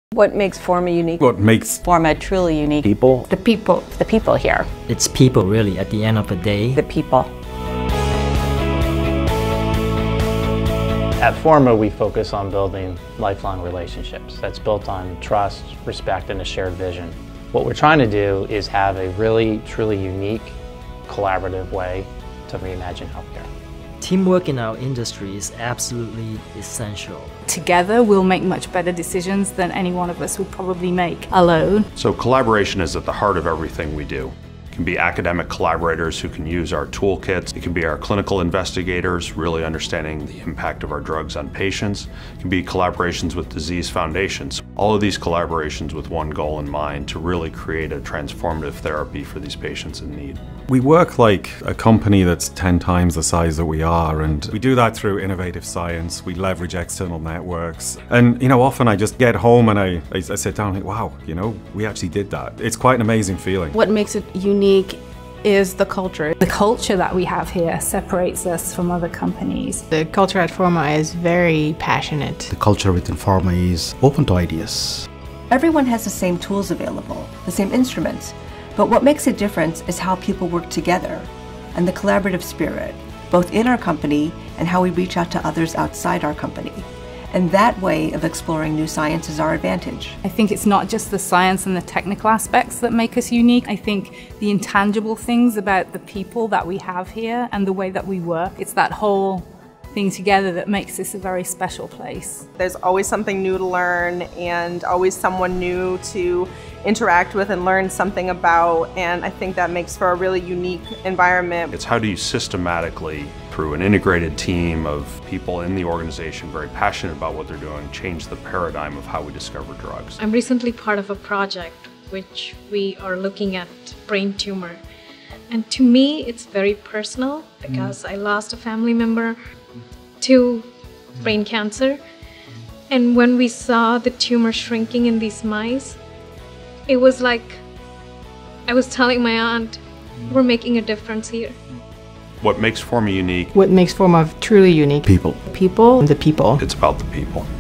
What makes FORMA unique? What makes FORMA truly unique? People. The people. The people here. It's people, really, at the end of the day. The people. At FORMA, we focus on building lifelong relationships that's built on trust, respect, and a shared vision. What we're trying to do is have a really, truly unique, collaborative way to reimagine healthcare. Teamwork in our industry is absolutely essential. Together, we'll make much better decisions than any one of us will probably make alone. So collaboration is at the heart of everything we do. It can be academic collaborators who can use our toolkits. It can be our clinical investigators really understanding the impact of our drugs on patients. It can be collaborations with disease foundations. All of these collaborations with one goal in mind to really create a transformative therapy for these patients in need. We work like a company that's 10 times the size that we are, and we do that through innovative science. We leverage external networks. And often I just get home and I sit down and think, wow, we actually did that. It's quite an amazing feeling. What makes it unique is the culture. The culture that we have here separates us from other companies. The culture at FORMA is very passionate. The culture within FORMA is open to ideas. Everyone has the same tools available, the same instruments, but what makes a difference is how people work together and the collaborative spirit, both in our company and how we reach out to others outside our company. And that way of exploring new science is our advantage. I think it's not just the science and the technical aspects that make us unique. I think the intangible things about the people that we have here and the way that we work, it's that whole thing together that makes this a very special place. There's always something new to learn and always someone new to interact with and learn something about, and I think that makes for a really unique environment. It's how do you systematically, through an integrated team of people in the organization very passionate about what they're doing, change the paradigm of how we discover drugs. I'm recently part of a project which we are looking at brain tumor, and to me it's very personal because I lost a family member to brain cancer, and when we saw the tumor shrinking in these mice, it was like I was telling my aunt, we're making a difference here. What makes FORMA unique? What makes FORMA truly unique? People. People. The people. It's about the people.